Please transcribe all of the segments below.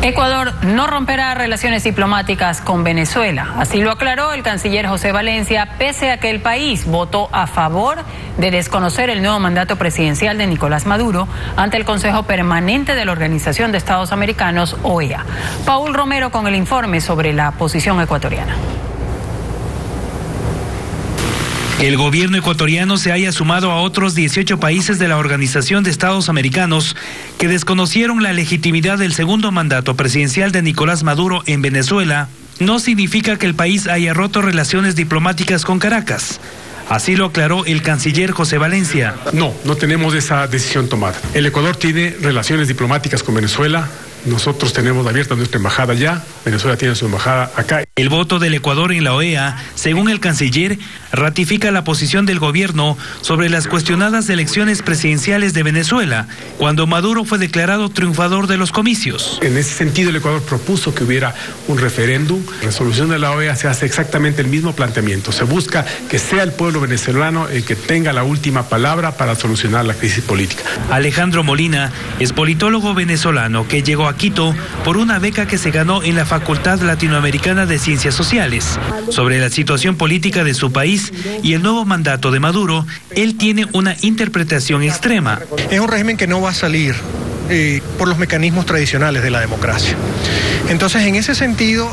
Ecuador no romperá relaciones diplomáticas con Venezuela. Así lo aclaró el canciller José Valencia, pese a que el país votó a favor de desconocer el nuevo mandato presidencial de Nicolás Maduro ante el Consejo Permanente de la Organización de Estados Americanos, OEA. Paul Romero con el informe sobre la posición ecuatoriana. El gobierno ecuatoriano se haya sumado a otros 18 países de la Organización de Estados Americanos que desconocieron la legitimidad del segundo mandato presidencial de Nicolás Maduro en Venezuela, no significa que el país haya roto relaciones diplomáticas con Caracas. Así lo aclaró el canciller José Valencia. No tenemos esa decisión tomada. El Ecuador tiene relaciones diplomáticas con Venezuela. Nosotros tenemos abierta nuestra embajada allá, Venezuela tiene su embajada acá. El voto del Ecuador en la OEA, según el canciller, ratifica la posición del gobierno sobre las cuestionadas elecciones presidenciales de Venezuela, cuando Maduro fue declarado triunfador de los comicios. En ese sentido, el Ecuador propuso que hubiera un referéndum. La resolución de la OEA se hace exactamente el mismo planteamiento. Se busca que sea el pueblo venezolano el que tenga la última palabra para solucionar la crisis política. Alejandro Molina es politólogo venezolano que llegó a Quito por una beca que se ganó en la Facultad Latinoamericana de Ciencias Sociales. Sobre la situación política de su país y el nuevo mandato de Maduro, él tiene una interpretación extrema. Es un régimen que no va a salir por los mecanismos tradicionales de la democracia. Entonces, en ese sentido,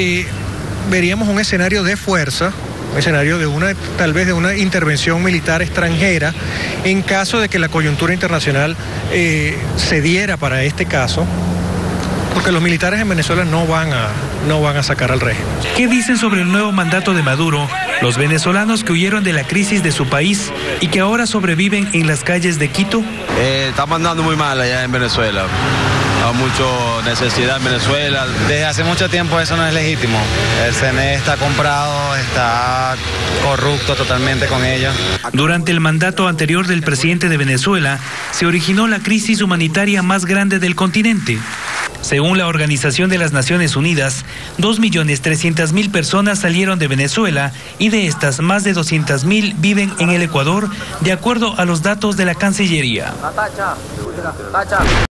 veríamos un escenario de fuerza, un escenario de tal vez de una intervención militar extranjera en caso de que la coyuntura internacional se diera para este caso, porque los militares en Venezuela no van a sacar al régimen. ¿Qué dicen sobre el nuevo mandato de Maduro los venezolanos que huyeron de la crisis de su país y que ahora sobreviven en las calles de Quito? Está mandando muy mal allá en Venezuela. Hay mucha necesidad en Venezuela. Desde hace mucho tiempo eso no es legítimo. El CNE está comprado, está corrupto totalmente con ellos. Durante el mandato anterior del presidente de Venezuela, se originó la crisis humanitaria más grande del continente. Según la Organización de las Naciones Unidas, 2.300.000 personas salieron de Venezuela y de estas más de 200.000 viven en el Ecuador, de acuerdo a los datos de la Cancillería.